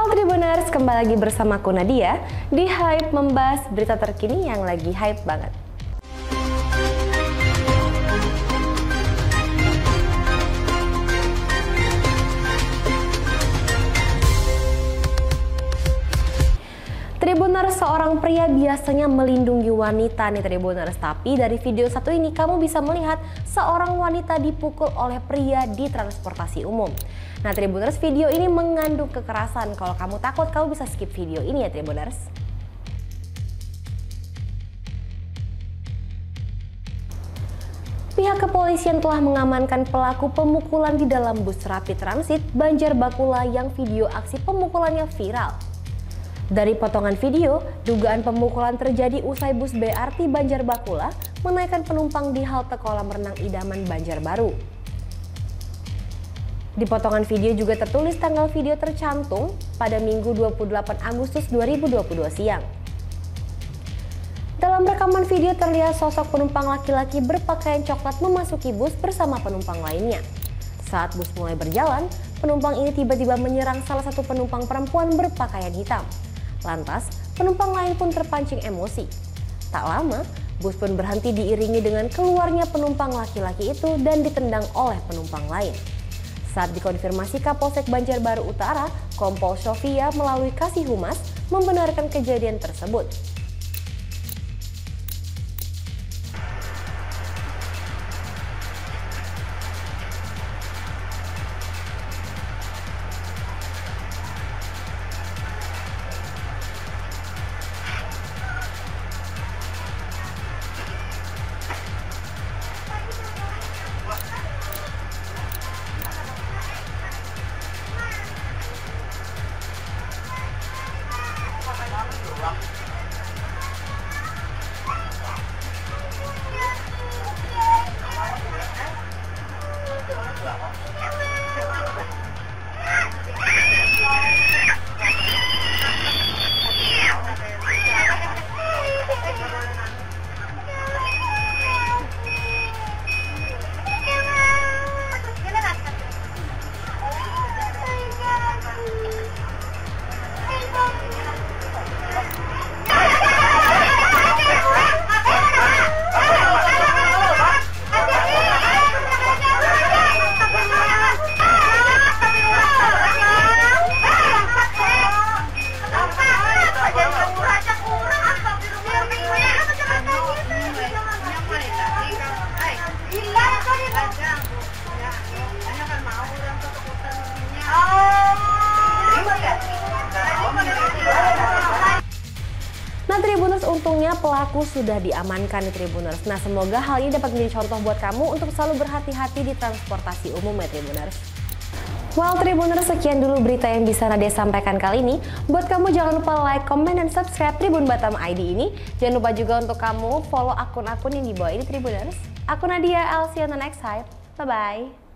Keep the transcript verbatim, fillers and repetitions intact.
Halo Tribuners, kembali lagi bersama aku Nadia di Hype membahas berita terkini yang lagi hype banget. Tribuners, seorang pria biasanya melindungi wanita nih Tribuners, tapi dari video satu ini kamu bisa melihat seorang wanita dipukul oleh pria di transportasi umum. Nah Tribuners, video ini mengandung kekerasan. Kalau kamu takut, kamu bisa skip video ini ya Tribuners. Pihak kepolisian telah mengamankan pelaku pemukulan di dalam bus Rapid Transit Banjarbakula yang video aksi pemukulannya viral. Dari potongan video, dugaan pemukulan terjadi usai bus B R T Banjarbakula menaikkan penumpang di halte kolam renang idaman Banjarbaru. Di potongan video juga tertulis tanggal video tercantum pada Minggu dua puluh delapan Agustus dua ribu dua puluh dua siang. Dalam rekaman video terlihat sosok penumpang laki-laki berpakaian coklat memasuki bus bersama penumpang lainnya. Saat bus mulai berjalan, penumpang ini tiba-tiba menyerang salah satu penumpang perempuan berpakaian hitam. Lantas, penumpang lain pun terpancing emosi. Tak lama, bus pun berhenti diiringi dengan keluarnya penumpang laki-laki itu dan ditendang oleh penumpang lain. Saat dikonfirmasi Kapolsek Banjarbaru Utara, Kompol Sofia melalui Kasih Humas membenarkan kejadian tersebut. Nah Tribuners, untungnya pelaku sudah diamankan nih Tribuners. Nah semoga hal ini dapat menjadi contoh buat kamu untuk selalu berhati-hati di transportasi umum ya Tribuners. Well Tribuners, sekian dulu berita yang bisa Nadia sampaikan kali ini. Buat kamu jangan lupa like, comment, dan subscribe Tribun Batam I D ini. Jangan lupa juga untuk kamu follow akun-akun yang di bawah ini Tribuners. Aku Nadia, I'll see you on the next hype. Bye-bye.